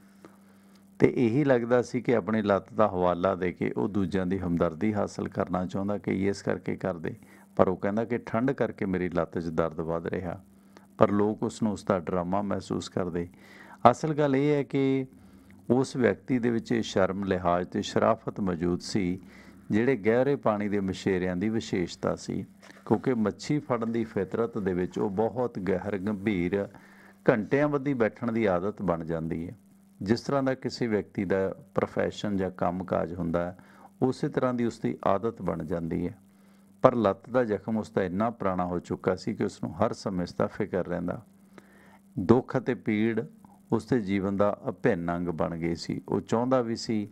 ਅਤੇ ਇਹੀ ਲੱਗਦਾ ਸੀ ਕਿ ਆਪਣੀ ਲੱਤ ਦਾ ਹਵਾਲਾ ਦੇ ਕੇ ਉਹ ਦੂਜਿਆਂ ਦੀ ਹਮਦਰਦੀ ਹਾਸਲ ਕਰਨਾ ਚਾਹੁੰਦਾ ਕਿ ਇਸ ਕਰਕੇ ਕਰਦੇ, ਪਰ ਉਹ ਕਹਿੰਦਾ ਕਿ ਠੰਡ ਕਰਕੇ ਮੇਰੀ ਲੱਤ 'ਚ ਦਰਦ ਵੱਧ ਰਿਹਾ, ਪਰ ਲੋਕ ਉਸ ਨੂੰ ਉਸ ਦਾ ਡਰਾਮਾ ਮਹਿਸੂਸ ਕਰਦੇ। ਅਸਲ ਗੱਲ ਇਹ ਹੈ ਕਿ ਉਸ ਵਿਅਕਤੀ ਦੇ ਵਿੱਚ ਇਹ ਸ਼ਰਮ, ਲਿਹਾਜ਼ ਅਤੇ ਸ਼ਰਾਫਤ ਮੌਜੂਦ ਸੀ ਜਿਹੜੇ ਗਹਿਰੇ ਪਾਣੀ ਦੇ ਮਛੇਰਿਆਂ ਦੀ ਵਿਸ਼ੇਸ਼ਤਾ ਸੀ, ਕਿਉਂਕਿ ਮੱਛੀ ਫੜਨ ਦੀ ਫਿਤਰਤ ਦੇ ਵਿੱਚ ਉਹ ਬਹੁਤ ਗਹਿਰ ਗੰਭੀਰ ਘੰਟਿਆਂ ਬੱਧੀ ਬੈਠਣ ਦੀ ਆਦਤ ਬਣ ਜਾਂਦੀ ਹੈ। ਜਿਸ ਤਰ੍ਹਾਂ ਦਾ ਕਿਸੇ ਵਿਅਕਤੀ ਦਾ ਪ੍ਰੋਫੈਸ਼ਨ ਜਾਂ ਕੰਮਕਾਜ ਹੁੰਦਾ ਹੈ, ਉਸੇ ਤਰ੍ਹਾਂ ਦੀ ਉਸਦੀ ਆਦਤ ਬਣ ਜਾਂਦੀ ਹੈ। ਪਰ ਲੱਤ ਦਾ ਜ਼ਖਮ ਉਸਦਾ ਇੰਨਾ ਪੁਰਾਣਾ ਹੋ ਚੁੱਕਾ ਸੀ ਕਿ ਉਸਨੂੰ ਹਰ ਸਮੇਂ ਇਸਦਾ ਫਿਕਰ ਰਹਿੰਦਾ। ਦੁੱਖ ਅਤੇ ਪੀੜ ਉਸਦੇ ਜੀਵਨ ਦਾ ਅਭਿੰਨ ਅੰਗ ਬਣ ਗਈ ਸੀ। ਉਹ ਚਾਹੁੰਦਾ ਵੀ ਸੀ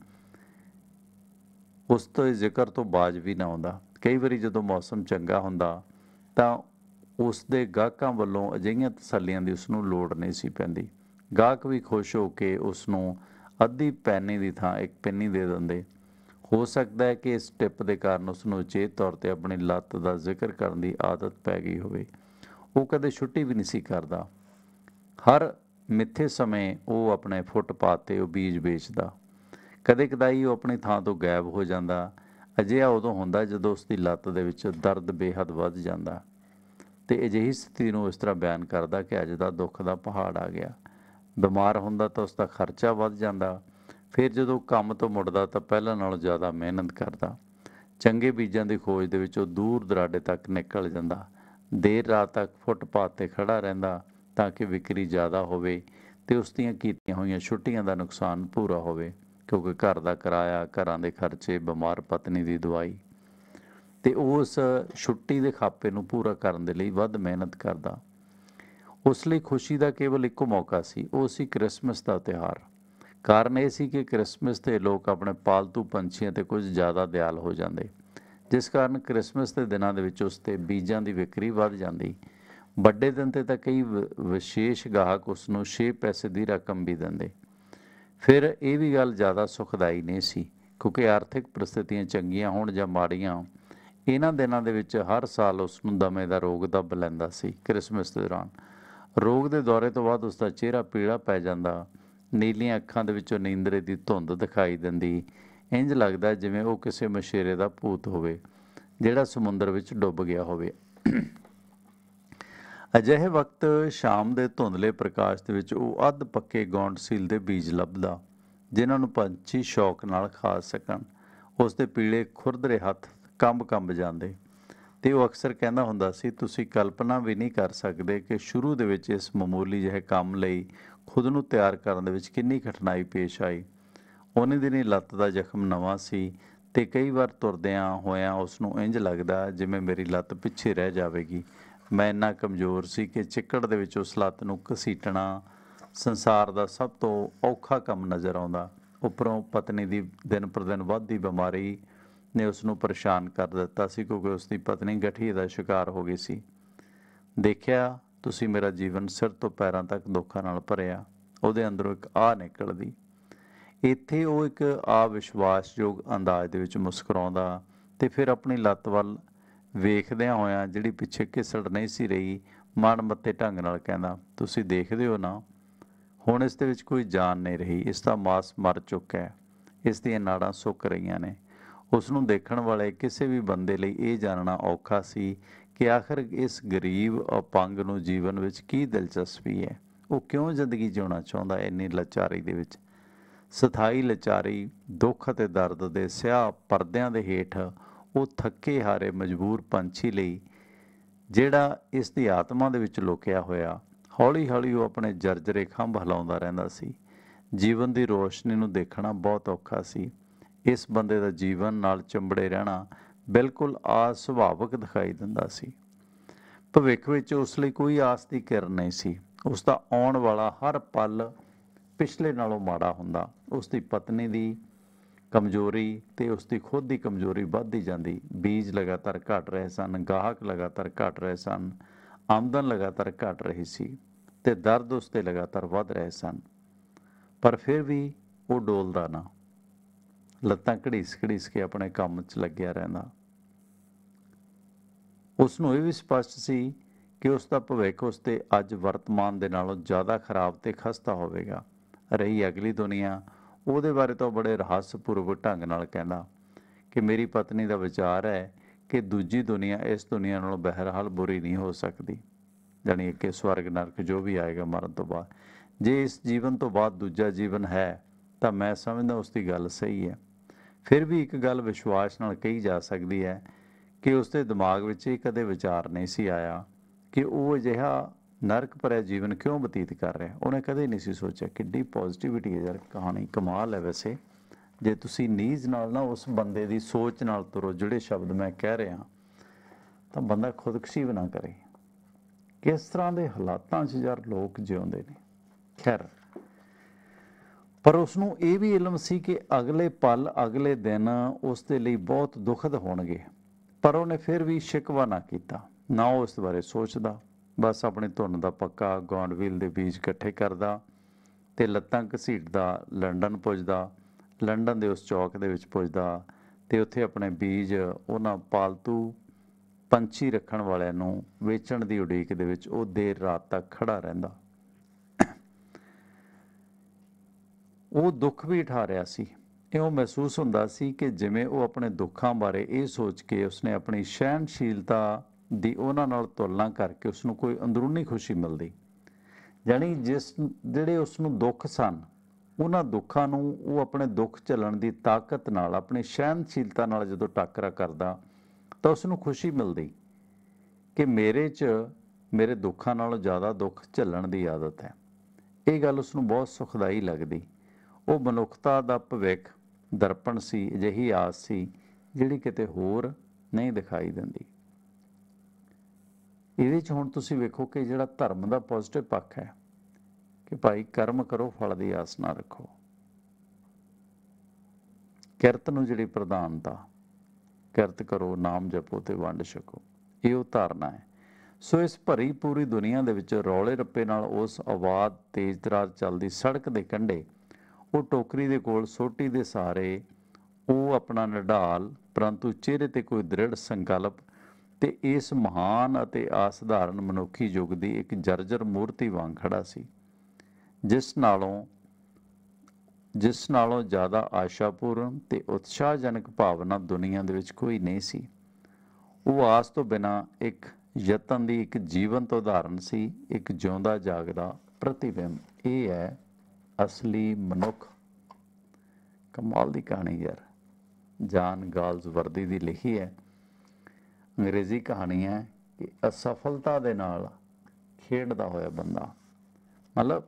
ਉਸ ਤੋਂ ਜ਼ਿਕਰ ਤੋਂ ਬਾਜ ਵੀ ਨਾ ਆਉਂਦਾ। ਕਈ ਵਾਰੀ ਜਦੋਂ ਮੌਸਮ ਚੰਗਾ ਹੁੰਦਾ ਤਾਂ ਉਸ ਦੇ ਗਾਹਕਾਂ ਵੱਲੋਂ ਅਜਿਹੀਆਂ ਤਸੱਲੀਆਂ ਦੀ ਉਸਨੂੰ ਲੋੜ ਨਹੀਂ ਸੀ ਪੈਂਦੀ। ਗਾਹਕ ਵੀ ਖੁਸ਼ ਹੋ ਕੇ ਉਸਨੂੰ ਅੱਧੀ ਪੈਨੀ ਦੀ ਥਾਂ ਇੱਕ ਪੈਨੀ ਦੇ ਦਿੰਦੇ। ਹੋ ਸਕਦਾ ਹੈ ਕਿ ਇਸ ਟਿਪ ਦੇ ਕਾਰਨ ਉਸਨੂੰ ਉਚੇਤ ਤੌਰ 'ਤੇ ਆਪਣੀ ਲੱਤ ਦਾ ਜ਼ਿਕਰ ਕਰਨ ਦੀ ਆਦਤ ਪੈ ਗਈ ਹੋਵੇ। ਉਹ ਕਦੇ ਛੁੱਟੀ ਵੀ ਨਹੀਂ ਸੀ ਕਰਦਾ। ਹਰ ਮਿੱਥੇ ਸਮੇਂ ਉਹ ਆਪਣੇ ਫੁੱਟਪਾਥ 'ਤੇ ਉਹ ਬੀਜ ਵੇਚਦਾ। ਕਦੇ ਕਦਾਈ ਉਹ ਆਪਣੀ ਥਾਂ ਤੋਂ ਗਾਇਬ ਹੋ ਜਾਂਦਾ। ਅਜਿਹਾ ਉਦੋਂ ਹੁੰਦਾ ਜਦੋਂ ਉਸਦੀ ਲੱਤ ਦੇ ਵਿੱਚ ਦਰਦ ਬੇਹੱਦ ਵੱਧ ਜਾਂਦਾ ਅਤੇ ਅਜਿਹੀ ਸਥਿਤੀ ਨੂੰ ਇਸ ਤਰ੍ਹਾਂ ਬਿਆਨ ਕਰਦਾ ਕਿ ਅੱਜ ਦਾ ਦੁੱਖ ਦਾ ਪਹਾੜ ਆ ਗਿਆ। ਬਿਮਾਰ ਹੁੰਦਾ ਤਾਂ ਉਸਦਾ ਖਰਚਾ ਵੱਧ ਜਾਂਦਾ। ਫਿਰ ਜਦੋਂ ਕੰਮ ਤੋਂ ਮੁੜਦਾ ਤਾਂ ਪਹਿਲਾਂ ਨਾਲੋਂ ਜ਼ਿਆਦਾ ਮਿਹਨਤ ਕਰਦਾ। ਚੰਗੇ ਬੀਜਾਂ ਦੀ ਖੋਜ ਦੇ ਵਿੱਚ ਉਹ ਦੂਰ ਦੁਰਾਡੇ ਤੱਕ ਨਿਕਲ ਜਾਂਦਾ। ਦੇਰ ਰਾਤ ਤੱਕ ਫੁੱਟਪਾਥ 'ਤੇ ਖੜ੍ਹਾ ਰਹਿੰਦਾ ਤਾਂ ਕਿ ਵਿਕਰੀ ਜ਼ਿਆਦਾ ਹੋਵੇ ਅਤੇ ਉਸ ਦੀਆਂ ਕੀਤੀਆਂ ਹੋਈਆਂ ਛੁੱਟੀਆਂ ਦਾ ਨੁਕਸਾਨ ਪੂਰਾ ਹੋਵੇ, ਕਿਉਂਕਿ ਘਰ ਦਾ ਕਿਰਾਇਆ, ਘਰਾਂ ਦੇ ਖਰਚੇ, ਬਿਮਾਰ ਪਤਨੀ ਦੀ ਦਵਾਈ, ਅਤੇ ਉਸ ਛੁੱਟੀ ਦੇ ਖਾਪੇ ਨੂੰ ਪੂਰਾ ਕਰਨ ਦੇ ਲਈ ਵੱਧ ਮਿਹਨਤ ਕਰਦਾ। ਉਸ ਲਈ ਖੁਸ਼ੀ ਦਾ ਕੇਵਲ ਇੱਕੋ ਮੌਕਾ ਸੀ, ਉਹ ਸੀ ਕ੍ਰਿਸਮਸ ਦਾ ਤਿਉਹਾਰ। ਕਾਰਨ ਇਹ ਸੀ ਕਿ ਕ੍ਰਿਸਮਸ 'ਤੇ ਲੋਕ ਆਪਣੇ ਪਾਲਤੂ ਪੰਛੀਆਂ 'ਤੇ ਕੁਝ ਜ਼ਿਆਦਾ ਦਿਆਲ ਹੋ ਜਾਂਦੇ, ਜਿਸ ਕਾਰਨ ਕ੍ਰਿਸਮਸ ਦੇ ਦਿਨਾਂ ਦੇ ਵਿੱਚ ਉਸ 'ਤੇ ਬੀਜਾਂ ਦੀ ਵਿਕਰੀ ਵੱਧ ਜਾਂਦੀ। ਵੱਡੇ ਦਿਨ 'ਤੇ ਤਾਂ ਕਈ ਵਿਸ਼ੇਸ਼ ਗਾਹਕ ਉਸ ਨੂੰ ਛੇ ਪੈਸੇ ਦੀ ਰਕਮ ਵੀ ਦਿੰਦੇ। ਫਿਰ ਇਹ ਵੀ ਗੱਲ ਜ਼ਿਆਦਾ ਸੁਖਦਾਈ ਨਹੀਂ ਸੀ, ਕਿਉਂਕਿ ਆਰਥਿਕ ਪ੍ਰਸਥਿਤੀਆਂ ਚੰਗੀਆਂ ਹੋਣ ਜਾਂ ਮਾੜੀਆਂ, ਇਹਨਾਂ ਦਿਨਾਂ ਦੇ ਵਿੱਚ ਹਰ ਸਾਲ ਉਸ ਨੂੰ ਦਮੇ ਦਾ ਰੋਗ ਦੱਬ ਲੈਂਦਾ ਸੀ। ਕ੍ਰਿਸਮਸ ਦੇ ਦੌਰਾਨ ਰੋਗ ਦੇ ਦੌਰੇ ਤੋਂ ਬਾਅਦ ਉਸਦਾ ਚਿਹਰਾ ਪੀਲਾ ਪੈ ਜਾਂਦਾ, ਨੀਲੀਆਂ ਅੱਖਾਂ ਦੇ ਵਿੱਚੋਂ ਨੀਂਦਰੇ ਦੀ ਧੁੰਦ ਦਿਖਾਈ ਦਿੰਦੀ। ਇੰਝ ਲੱਗਦਾ ਜਿਵੇਂ ਉਹ ਕਿਸੇ ਮਛੇਰੇ ਦਾ ਭੂਤ ਹੋਵੇ ਜਿਹੜਾ ਸਮੁੰਦਰ ਵਿੱਚ ਡੁੱਬ ਗਿਆ ਹੋਵੇ। ਅਜਿਹੇ ਵਕਤ ਸ਼ਾਮ ਦੇ ਧੁੰਦਲੇ ਪ੍ਰਕਾਸ਼ ਦੇ ਵਿੱਚ ਉਹ ਅੱਧ ਪੱਕੇ ਗੌਂਡਸੀਲ ਦੇ ਬੀਜ ਲੱਭਦਾ, ਜਿਨ੍ਹਾਂ ਨੂੰ ਪੰਛੀ ਸ਼ੌਕ ਨਾਲ ਖਾ ਸਕਣ। ਉਸ ਦੇ ਪੀਲੇ ਖੁਰਦਰੇ ਹੱਥ ਕੰਬ ਕੰਬ ਜਾਂਦੇ ਅਤੇ ਉਹ ਅਕਸਰ ਕਹਿੰਦਾ ਹੁੰਦਾ ਸੀ, ਤੁਸੀਂ ਕਲਪਨਾ ਵੀ ਨਹੀਂ ਕਰ ਸਕਦੇ ਕਿ ਸ਼ੁਰੂ ਦੇ ਵਿੱਚ ਇਸ ਮਾਮੂਲੀ ਜਿਹੇ ਕੰਮ ਲਈ ਖੁਦ ਨੂੰ ਤਿਆਰ ਕਰਨ ਦੇ ਵਿੱਚ ਕਿੰਨੀ ਕਠਿਨਾਈ ਪੇਸ਼ ਆਈ। ਉਹਨੇ ਦਿਨੀ ਲੱਤ ਦਾ ਜ਼ਖਮ ਨਵਾਂ ਸੀ ਅਤੇ ਕਈ ਵਾਰ ਤੁਰਦਿਆਂ ਹੋਇਆਂ ਉਸ ਨੂੰ ਇੰਝ ਲੱਗਦਾ ਜਿਵੇਂ ਮੇਰੀ ਲੱਤ ਪਿੱਛੇ ਰਹਿ ਜਾਵੇਗੀ। ਮੈਂ ਇੰਨਾ ਕਮਜ਼ੋਰ ਸੀ ਕਿ ਚਿੱਕੜ ਦੇ ਵਿੱਚ ਉਸ ਲੱਤ ਨੂੰ ਘਸੀਟਣਾ ਸੰਸਾਰ ਦਾ ਸਭ ਤੋਂ ਔਖਾ ਕੰਮ ਨਜ਼ਰ ਆਉਂਦਾ। ਉੱਪਰੋਂ ਪਤਨੀ ਦੀ ਦਿਨ ਪਰ ਦਿਨ ਵੱਧਦੀ ਬਿਮਾਰੀ ਨੇ ਉਸ ਨੂੰ ਪਰੇਸ਼ਾਨ ਕਰ ਦਿੱਤਾ ਸੀ, ਕਿਉਂਕਿ ਉਸ ਦੀ ਪਤਨੀ ਗਠੀਏ ਦਾ ਸ਼ਿਕਾਰ ਹੋ ਗਈ ਸੀ। ਦੇਖਿਆ ਤੁਸੀਂ, ਮੇਰਾ ਜੀਵਨ ਸਿਰ ਤੋਂ ਪੈਰਾਂ ਤੱਕ ਦੁੱਖਾਂ ਨਾਲ ਭਰਿਆ। ਉਹਦੇ ਅੰਦਰੋਂ ਇੱਕ ਆਹ ਨਿਕਲਦੀ। ਇੱਥੇ ਉਹ ਇੱਕ ਅਵਿਸ਼ਵਾਸਯੋਗ ਅੰਦਾਜ਼ ਦੇ ਵਿੱਚ ਮੁਸਕਰਾਉਂਦਾ ਅਤੇ ਫਿਰ ਆਪਣੀ ਲੱਤ ਵੱਲ ਵੇਖਦਿਆਂ ਹੋਇਆਂ, ਜਿਹੜੀ ਪਿੱਛੇ ਘਿਸੜ ਨਹੀਂ ਸੀ ਰਹੀ, ਮਨ ਮੱਤੇ ਢੰਗ ਨਾਲ ਕਹਿੰਦਾ, ਤੁਸੀਂ ਦੇਖਦੇ ਹੋ ਨਾ, ਹੁਣ ਇਸ ਦੇ ਵਿੱਚ ਕੋਈ ਜਾਨ ਨਹੀਂ ਰਹੀ। ਇਸ ਦਾ ਮਾਸ ਮਰ ਚੁੱਕਾ ਹੈ, ਇਸ ਦੀਆਂ ਨਾੜਾਂ ਸੁੱਕ ਰਹੀਆਂ ਨੇ। ਉਸ ਨੂੰ ਦੇਖਣ ਵਾਲੇ ਕਿਸੇ ਵੀ ਬੰਦੇ ਲਈ ਇਹ ਜਾਣਨਾ ਔਖਾ ਸੀ ਕਿ ਆਖਰ ਇਸ ਗਰੀਬ ਅਪੰਗ ਨੂੰ ਜੀਵਨ ਵਿੱਚ ਕੀ ਦਿਲਚਸਪੀ ਹੈ। ਉਹ ਕਿਉਂ ਜ਼ਿੰਦਗੀ ਜਿਉਣਾ ਚਾਹੁੰਦਾ ਇੰਨੀ ਲਾਚਾਰੀ ਦੇ ਵਿੱਚ। ਸਥਾਈ ਲਾਚਾਰੀ, ਦੁੱਖ ਅਤੇ ਦਰਦ ਦੇ ਸਿਆਹ ਪਰਦਿਆਂ ਦੇ ਹੇਠ ਉਹ ਥੱਕੇ ਹਾਰੇ ਮਜਬੂਰ ਪੰਛੀ ਲਈ, ਜਿਹੜਾ ਇਸ ਦੀ ਆਤਮਾ ਦੇ ਵਿੱਚ ਲੁਕਿਆ ਹੋਇਆ, ਹੌਲੀ ਹੌਲੀ ਉਹ ਆਪਣੇ ਜਰਜਰੇ ਖੰਭ ਹਿਲਾਉਂਦਾ ਰਹਿੰਦਾ ਸੀ। ਜੀਵਨ ਦੀ ਰੋਸ਼ਨੀ ਨੂੰ ਦੇਖਣਾ ਬਹੁਤ ਔਖਾ ਸੀ। ਇਸ ਬੰਦੇ ਦਾ ਜੀਵਨ ਨਾਲ ਚੰਬੜੇ ਰਹਿਣਾ ਬਿਲਕੁਲ ਅਸੁਭਾਵਿਕ ਦਿਖਾਈ ਦਿੰਦਾ ਸੀ। ਭਵਿੱਖ ਵਿੱਚ ਉਸ ਲਈ ਕੋਈ ਆਸ ਦੀ ਕਿਰਨ ਨਹੀਂ ਸੀ। ਉਸ ਦਾ ਆਉਣ ਵਾਲਾ ਹਰ ਪਲ ਪਿਛਲੇ ਨਾਲੋਂ ਮਾੜਾ ਹੁੰਦਾ। ਉਸ ਦੀ ਪਤਨੀ ਦੀ ਕਮਜ਼ੋਰੀ ਅਤੇ ਉਸ ਦੀ ਖੁਦ ਦੀ ਕਮਜ਼ੋਰੀ ਵੱਧਦੀ ਜਾਂਦੀ। ਬੀਜ ਲਗਾਤਾਰ ਘਟ ਰਹੇ ਸਨ, ਗਾਹਕ ਲਗਾਤਾਰ ਘਟ ਰਹੇ ਸਨ, ਆਮਦਨ ਲਗਾਤਾਰ ਘਟ ਰਹੀ ਸੀ ਅਤੇ ਦਰਦ ਉਸ 'ਤੇ ਲਗਾਤਾਰ ਵੱਧ ਰਹੇ ਸਨ। ਪਰ ਫਿਰ ਵੀ ਉਹ ਡੋਲਦਾ ਨਾ, ਲੱਤਾਂ ਘੜੀਸ ਘੜੀਸ ਕੇ ਆਪਣੇ ਕੰਮ 'ਚ ਲੱਗਿਆ ਰਹਿੰਦਾ। ਉਸ ਨੂੰ ਇਹ ਵੀ ਸਪਸ਼ਟ ਸੀ ਕਿ ਉਸ ਦਾ ਭਵਿੱਖ ਉਸ ਦੇ ਅੱਜ ਵਰਤਮਾਨ ਦੇ ਨਾਲੋਂ ਜ਼ਿਆਦਾ ਖਰਾਬ ਅਤੇ ਖਸਤਾ ਹੋਵੇਗਾ। ਰਹੀ ਅਗਲੀ ਦੁਨੀਆ, ਉਹਦੇ ਬਾਰੇ ਤਾਂ ਬੜੇ ਰਹੱਸਪੂਰਵਕ ਢੰਗ ਨਾਲ ਕਹਿੰਦਾ ਕਿ ਮੇਰੀ ਪਤਨੀ ਦਾ ਵਿਚਾਰ ਹੈ ਕਿ ਦੂਜੀ ਦੁਨੀਆ ਇਸ ਦੁਨੀਆ ਨਾਲੋਂ ਬਹਿਰਹਾਲ ਬੁਰੀ ਨਹੀਂ ਹੋ ਸਕਦੀ, ਜਾਣੀ ਕਿ ਸਵਰਗ ਨਰਕ ਜੋ ਵੀ ਆਏਗਾ ਮਰਨ ਤੋਂ ਬਾਅਦ। ਜੇ ਇਸ ਜੀਵਨ ਤੋਂ ਬਾਅਦ ਦੂਜਾ ਜੀਵਨ ਹੈ ਤਾਂ ਮੈਂ ਸਮਝਦਾ ਉਸ ਦੀ ਗੱਲ ਸਹੀ ਹੈ। ਫਿਰ ਵੀ ਇੱਕ ਗੱਲ ਵਿਸ਼ਵਾਸ ਨਾਲ ਕਹੀ ਜਾ ਸਕਦੀ ਹੈ ਕਿ ਉਸ ਦੇ ਦਿਮਾਗ ਵਿੱਚ ਇਹ ਕਦੇ ਵਿਚਾਰ ਨਹੀਂ ਸੀ ਆਇਆ ਕਿ ਉਹ ਅਜਿਹਾ ਨਰਕ ਭਰਿਆ ਜੀਵਨ ਕਿਉਂ ਬਤੀਤ ਕਰ ਰਿਹਾ। ਉਹਨੇ ਕਦੇ ਨਹੀਂ ਸੀ ਸੋਚਿਆ। ਕਿੱਡੀ ਪੋਜ਼ਿਟਿਵਿਟੀ ਹੈ ਯਾਰ, ਕਹਾਣੀ ਕਮਾਲ ਹੈ। ਵੈਸੇ ਜੇ ਤੁਸੀਂ ਨੀਜ਼ ਨਾਲ ਨਾ ਉਸ ਬੰਦੇ ਦੀ ਸੋਚ ਨਾਲ ਤੁਰੋ, ਜਿਹੜੇ ਸ਼ਬਦ ਮੈਂ ਕਹਿ ਰਿਹਾ, ਤਾਂ ਬੰਦਾ ਖੁਦਕੁਸ਼ੀ ਵੀ ਨਾ ਕਰੇ। ਕਿਸ ਤਰ੍ਹਾਂ ਦੇ ਹਾਲਾਤਾਂ 'ਚ ਯਾਰ ਲੋਕ ਜਿਉਂਦੇ ਨੇ। ਖੈਰ, ਪਰ ਉਸਨੂੰ ਇਹ ਵੀ ਇਲਮ ਸੀ ਕਿ ਅਗਲੇ ਪਲ, ਅਗਲੇ ਦਿਨ ਉਸ ਦੇ ਲਈ ਬਹੁਤ ਦੁਖਦ ਹੋਣਗੇ। ਪਰ ਉਹਨੇ ਫਿਰ ਵੀ ਸ਼ਿਕਵਾ ਨਾ ਕੀਤਾ, ਨਾ ਉਹ ਉਸ ਬਾਰੇ ਸੋਚਦਾ। ਬਸ ਆਪਣੀ ਧੁਨ ਦਾ ਪੱਕਾ ਗੌਂਡਵੀਲ ਦੇ ਬੀਜ ਇਕੱਠੇ ਕਰਦਾ ਅਤੇ ਲੱਤਾਂ ਘਸੀਟਦਾ ਲੰਡਨ ਪੁੱਜਦਾ। ਲੰਡਨ ਦੇ ਉਸ ਚੌਕ ਦੇ ਵਿੱਚ ਪੁੱਜਦਾ ਅਤੇ ਉੱਥੇ ਆਪਣੇ ਬੀਜ ਉਹਨਾਂ ਪਾਲਤੂ ਪੰਛੀ ਰੱਖਣ ਵਾਲਿਆਂ ਨੂੰ ਵੇਚਣ ਦੀ ਉਡੀਕ ਦੇ ਵਿੱਚ ਉਹ ਦੇਰ ਰਾਤ ਤੱਕ ਖੜ੍ਹਾ ਰਹਿੰਦਾ। ਉਹ ਦੁੱਖ ਵੀ ਉਠਾ ਰਿਹਾ ਸੀ। ਇਉਂ ਮਹਿਸੂਸ ਹੁੰਦਾ ਸੀ ਕਿ ਜਿਵੇਂ ਉਹ ਆਪਣੇ ਦੁੱਖਾਂ ਬਾਰੇ ਇਹ ਸੋਚ ਕੇ ਉਸਨੇ ਆਪਣੀ ਸਹਿਣਸ਼ੀਲਤਾ ਦੀ ਉਹਨਾਂ ਨਾਲ ਤੁਲਨਾ ਕਰਕੇ ਉਸਨੂੰ ਕੋਈ ਅੰਦਰੂਨੀ ਖੁਸ਼ੀ ਮਿਲਦੀ। ਜਾਣੀ ਜਿਸ ਜਿਹੜੇ ਉਸਨੂੰ ਦੁੱਖ ਸਨ, ਉਹਨਾਂ ਦੁੱਖਾਂ ਨੂੰ ਉਹ ਆਪਣੇ ਦੁੱਖ ਝੱਲਣ ਦੀ ਤਾਕਤ ਨਾਲ, ਆਪਣੀ ਸਹਿਣਸ਼ੀਲਤਾ ਨਾਲ ਜਦੋਂ ਟਾਕਰਾ ਕਰਦਾ ਤਾਂ ਉਸਨੂੰ ਖੁਸ਼ੀ ਮਿਲਦੀ ਕਿ ਮੇਰੇ 'ਚ ਮੇਰੇ ਦੁੱਖਾਂ ਨਾਲੋਂ ਜ਼ਿਆਦਾ ਦੁੱਖ ਝੱਲਣ ਦੀ ਆਦਤ ਹੈ। ਇਹ ਗੱਲ ਉਸਨੂੰ ਬਹੁਤ ਸੁਖਦਾਈ ਲੱਗਦੀ। ਉਹ ਮਨੁੱਖਤਾ ਦਾ ਭਵਿੱਖ ਦਰਪਣ ਸੀ, ਅਜਿਹੀ ਆਸ ਸੀ ਜਿਹੜੀ ਕਿਤੇ ਹੋਰ ਨਹੀਂ ਦਿਖਾਈ ਦਿੰਦੀ। ਇਹਦੇ 'ਚ ਹੁਣ ਤੁਸੀਂ ਵੇਖੋ ਕਿ ਜਿਹੜਾ ਧਰਮ ਦਾ ਪੋਜ਼ਿਟਿਵ ਪੱਖ ਹੈ ਕਿ ਭਾਈ ਕਰਮ ਕਰੋ, ਫਲ ਦੀ ਆਸ ਨਾ ਰੱਖੋ। ਕਿਰਤ ਨੂੰ ਜਿਹੜੀ ਪ੍ਰਧਾਨਤਾ, ਕਿਰਤ ਕਰੋ, ਨਾਮ ਜਪੋ ਤੇ ਵੰਡ ਛਕੋ, ਇਹ ਉਹ ਧਾਰਨਾ ਹੈ। ਸੋ ਇਸ ਭਰੀ ਪੂਰੀ ਦੁਨੀਆ ਦੇ ਵਿੱਚ ਰੌਲੇ ਰੱਪੇ ਨਾਲ ਉਸ ਆਬਾਦ ਤੇਜ਼ ਤਰਾਰ ਚੱਲਦੀ ਸੜਕ ਦੇ ਕੰਢੇ ਉਹ ਟੋਕਰੀ ਦੇ ਕੋਲ ਸੋਟੀ ਦੇ ਸਹਾਰੇ ਉਹ ਆਪਣਾ ਨਿਢਾਲ ਪਰੰਤੂ ਚਿਹਰੇ 'ਤੇ ਕੋਈ ਦ੍ਰਿੜ ਸੰਕਲਪ ਤੇ ਇਸ ਮਹਾਨ ਅਤੇ ਅਸਾਧਾਰਨ ਮਨੁੱਖੀ ਯੁੱਗ ਦੀ ਇੱਕ ਜਰਜਰ ਮੂਰਤੀ ਵਾਂਗ ਖੜਾ ਸੀ, ਜਿਸ ਨਾਲੋਂ ਜਿਸ ਨਾਲੋਂ ਜ਼ਿਆਦਾ ਆਸ਼ਾਪੂਰਨ ਤੇ ਉਤਸ਼ਾਹਜਨਕ ਭਾਵਨਾ ਦੁਨੀਆ ਦੇ ਵਿੱਚ ਕੋਈ ਨਹੀਂ ਸੀ। ਉਹ ਆਸ ਤੋਂ ਬਿਨਾਂ ਇੱਕ ਯਤਨ ਦੀ ਇੱਕ ਜੀਵੰਤ ਉਦਾਹਰਨ ਸੀ, ਇੱਕ ਜਿਉਂਦਾ ਜਾਗਦਾ ਪ੍ਰਤੀਬਿੰਬ। ਇਹ ਹੈ ਅਸਲੀ ਮਨੁੱਖ। ਕਮਾਲ ਦੀ ਕਹਾਣੀ ਯਾਰ, ਜਾਨ ਗਾਲਜ਼ਵਰਦੀ ਦੀ ਲਿਖੀ ਹੈ। ਅੰਗਰੇਜ਼ੀ ਕਹਾਣੀ ਹੈ ਕਿ ਅਸਫਲਤਾ ਦੇ ਨਾਲ ਖੇਡਦਾ ਹੋਇਆ ਬੰਦਾ, ਮਤਲਬ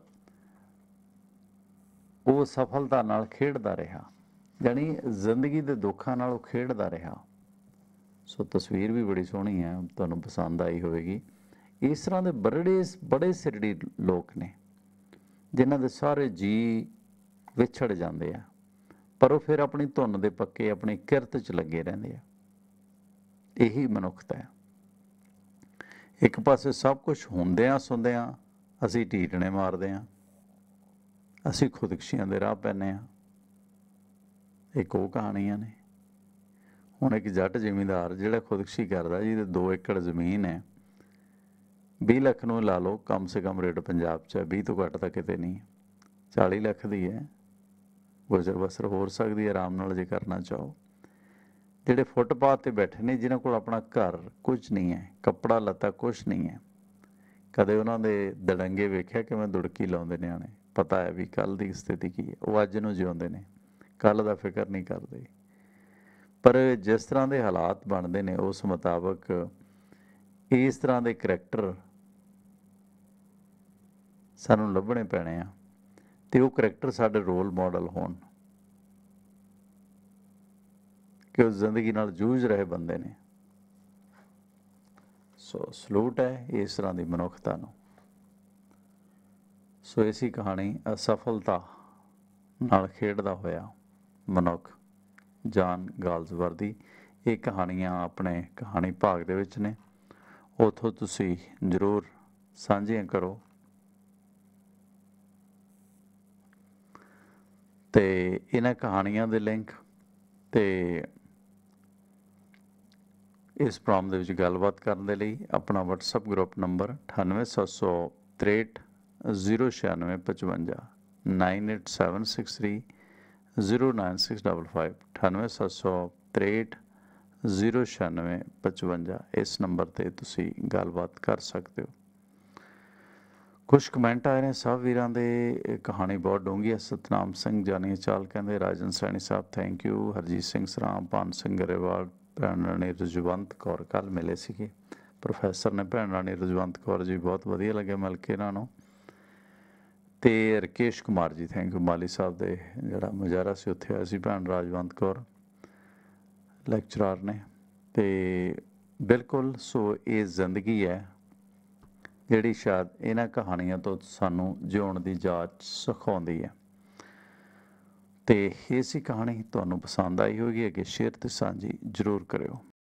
ਉਹ ਸਫਲਤਾ ਨਾਲ ਖੇਡਦਾ ਰਿਹਾ, ਜਾਣੀ ਜ਼ਿੰਦਗੀ ਦੇ ਦੁੱਖਾਂ ਨਾਲ ਉਹ ਖੇਡਦਾ ਰਿਹਾ। ਸੋ ਤਸਵੀਰ ਵੀ ਬੜੀ ਸੋਹਣੀ ਹੈ, ਤੁਹਾਨੂੰ ਪਸੰਦ ਆਈ ਹੋਵੇਗੀ। ਇਸ ਤਰ੍ਹਾਂ ਦੇ ਬੜੇ ਬੜੇ ਸਿਰੜੀ ਲੋਕ ਨੇ ਜਿਨ੍ਹਾਂ ਦੇ ਸਾਰੇ ਜੀ ਵਿਛੜ ਜਾਂਦੇ ਆ, ਪਰ ਉਹ ਫਿਰ ਆਪਣੀ ਧੁਨ ਦੇ ਪੱਕੇ, ਆਪਣੀ ਕਿਰਤ 'ਚ ਲੱਗੇ ਰਹਿੰਦੇ ਆ। ਇਹੀ ਮਨੁੱਖਤਾ ਹੈ। ਇੱਕ ਪਾਸੇ ਸਭ ਕੁਛ ਹੁੰਦਿਆਂ ਸੁਣਦਿਆਂ ਅਸੀਂ ਢੀਠਣੇ ਮਾਰਦੇ ਹਾਂ, ਅਸੀਂ ਖੁਦਕੁਸ਼ੀਆਂ ਦੇ ਰਾਹ ਪੈਂਦੇ ਹਾਂ। ਇੱਕ ਉਹ ਕਹਾਣੀਆਂ ਨੇ। ਹੁਣ ਇੱਕ ਜੱਟ ਜ਼ਿਮੀਂਦਾਰ ਜਿਹੜਾ ਖੁਦਕੁਸ਼ੀ ਕਰਦਾ, ਜਿਹਦੇ ਦੋ ਏਕੜ ਜ਼ਮੀਨ ਹੈ, ਵੀਹ ਲੱਖ ਨੂੰ ਲਾ ਲਓ ਕਮ ਸੇ ਕਮ ਰੇਟ ਪੰਜਾਬ 'ਚ ਹੈ, ਵੀਹ ਤੋਂ ਘੱਟ ਤਾਂ ਕਿਤੇ ਨਹੀਂ। ਚਾਲੀ ਲੱਖ ਦੀ ਹੈ, ਗੁਜ਼ਰ ਬਸਰ ਹੋ ਸਕਦੀ ਹੈ ਆਰਾਮ ਨਾਲ ਜੇ ਕਰਨਾ ਚਾਹੋ। ਜਿਹੜੇ ਫੁੱਟਪਾਥ 'ਤੇ ਬੈਠੇ ਨੇ, ਜਿਨ੍ਹਾਂ ਕੋਲ ਆਪਣਾ ਘਰ ਕੁਝ ਨਹੀਂ ਹੈ, ਕੱਪੜਾ ਲੱਤਾ ਕੁਛ ਨਹੀਂ ਹੈ, ਕਦੇ ਉਹਨਾਂ ਦੇ ਦੜੰਗੇ ਵੇਖਿਆ ਕਿਵੇਂ ਦੁੜਕੀ ਲਾਉਂਦੇ ਨਿਆਣੇ, ਪਤਾ ਹੈ ਵੀ ਕੱਲ੍ਹ ਦੀ ਸਥਿਤੀ ਕੀ ਹੈ। ਉਹ ਅੱਜ ਨੂੰ ਜਿਉਂਦੇ ਨੇ, ਕੱਲ੍ਹ ਦਾ ਫਿਕਰ ਨਹੀਂ ਕਰਦੇ। ਪਰ ਜਿਸ ਤਰ੍ਹਾਂ ਦੇ ਹਾਲਾਤ ਬਣਦੇ ਨੇ ਉਸ ਮੁਤਾਬਕ ਇਸ ਤਰ੍ਹਾਂ ਦੇ ਕਰੈਕਟਰ ਸਾਨੂੰ ਲੱਭਣੇ ਪੈਣੇ ਆ, ਅਤੇ ਉਹ ਕਰੈਕਟਰ ਸਾਡੇ ਰੋਲ ਮਾਡਲ ਹੋਣ ਕਿ ਉਹ ਜ਼ਿੰਦਗੀ ਨਾਲ ਜੂਝ ਰਹੇ ਬੰਦੇ ਨੇ। ਸੋ ਸਲੂਟ ਹੈ ਇਸ ਤਰ੍ਹਾਂ ਦੀ ਮਨੁੱਖਤਾ ਨੂੰ। ਸੋ ਇਸੀ ਕਹਾਣੀ ਅਸਫਲਤਾ ਨਾਲ ਖੇਡਦਾ ਹੋਇਆ ਮਨੁੱਖ, ਜਾਨ ਗਾਲਜ਼ਵਰਦੀ। ਇਹ ਕਹਾਣੀਆਂ ਆਪਣੇ ਕਹਾਣੀ ਭਾਗ ਦੇ ਵਿੱਚ ਨੇ, ਉੱਥੋਂ ਤੁਸੀਂ ਜ਼ਰੂਰ ਸਾਂਝੀਆਂ ਕਰੋ। ਅਤੇ ਇਹਨਾਂ ਕਹਾਣੀਆਂ ਦੇ ਲਿੰਕ ਅਤੇ ਇਸ ਪ੍ਰੋਗਰਾਮ ਦੇ ਵਿੱਚ ਗੱਲਬਾਤ ਕਰਨ ਦੇ ਲਈ ਆਪਣਾ ਵਟਸਐਪ ਗਰੁੱਪ ਨੰਬਰ ਅਠਾਨਵੇਂ ਸੱਤ ਸੌ ਤ੍ਰੇਹਠ ਜ਼ੀਰੋ ਛਿਆਨਵੇਂ ਪਚਵੰਜਾ nine eight seven six three zero nine six double five ਅਠਾਨਵੇਂ ਸੱਤ ਸੌ ਤ੍ਰੇਹਠ ਜ਼ੀਰੋ ਛਿਆਨਵੇਂ ਪਚਵੰਜਾ ਇਸ ਨੰਬਰ 'ਤੇ ਤੁਸੀਂ ਗੱਲਬਾਤ ਕਰ ਸਕਦੇ ਹੋ। ਕੁਛ ਕਮੈਂਟ ਆਏ ਨੇ ਸਭ ਵੀਰਾਂ ਦੇ। ਕਹਾਣੀ ਬਹੁਤ ਡੂੰਘੀ ਹੈ। ਸਤਨਾਮ ਸਿੰਘ ਜਾਨੀ ਚਾਲ ਕਹਿੰਦੇ, ਰਾਜਨ ਸੈਣੀ ਸਾਹਿਬ ਥੈਂਕ ਯੂ। ਹਰਜੀਤ ਸਿੰਘ ਸਰਾਮ, ਭਾਨ ਸਿੰਘ ਗਰੇਵਾਲ, ਭੈਣ ਨੇ ਰਜਵੰਤ ਕੌਰ ਕੱਲ੍ਹ ਮਿਲੇ ਸੀਗੇ। ਪ੍ਰੋਫੈਸਰ ਨੇ ਭੈਣ ਰਾਣੀ ਰਜਵੰਤ ਕੌਰ ਜੀ, ਬਹੁਤ ਵਧੀਆ ਲੱਗਿਆ ਮਿਲ ਕੇ ਇਹਨਾਂ ਨੂੰ। ਤੇ ਰਕੇਸ਼ ਕੁਮਾਰ ਜੀ, ਥੈਂਕ ਯੂ, ਮਾਲੀ ਸਾਹਿਬ ਦੇ ਜਿਹੜਾ ਮੁਜ਼ਾਹਰਾ ਸੀ ਉੱਥੇ ਹੋਇਆ ਸੀ, ਭੈਣ ਰਾਜਵੰਤ ਕੌਰ ਲੈਕਚਰਾਰ ਨੇ। ਤੇ ਬਿਲਕੁਲ, ਸੋ ਇਹ ਜ਼ਿੰਦਗੀ ਹੈ ਜਿਹੜੀ ਸ਼ਾਇਦ ਇਹਨਾਂ ਕਹਾਣੀਆਂ ਤੋਂ ਸਾਨੂੰ ਜਿਉਣ ਦੀ ਜਾਚ ਸਿਖਾਉਂਦੀ ਹੈ। ਤੇ ਇਹ ਸੀ ਕਹਾਣੀ, ਤੁਹਾਨੂੰ ਪਸੰਦ ਆਈ ਹੋਵੇਗੀ, ਅੱਗੇ ਸ਼ੇਅਰ ਤੇ ਸਾਂਝੀ ਜ਼ਰੂਰ ਕਰਿਓ।